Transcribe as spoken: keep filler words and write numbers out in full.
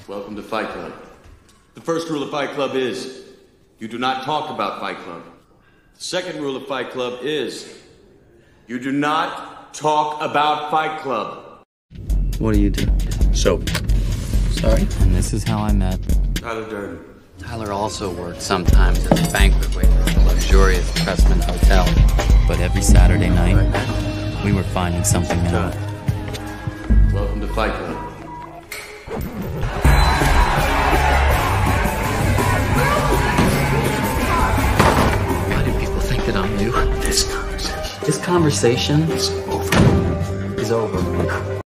Welcome to Fight Club. The first rule of Fight Club is you do not talk about Fight Club. The second rule of Fight Club is you do not talk about Fight Club. What do you do? Soap. Sorry? And this is how I met Tyler Durden. Tyler also worked sometimes as a banquet waiter at a luxurious Pressman hotel. But every Saturday night, we were finding something new. Welcome to Fight Club. Why do people think that I'm new? This conversation. This conversation is over. is over.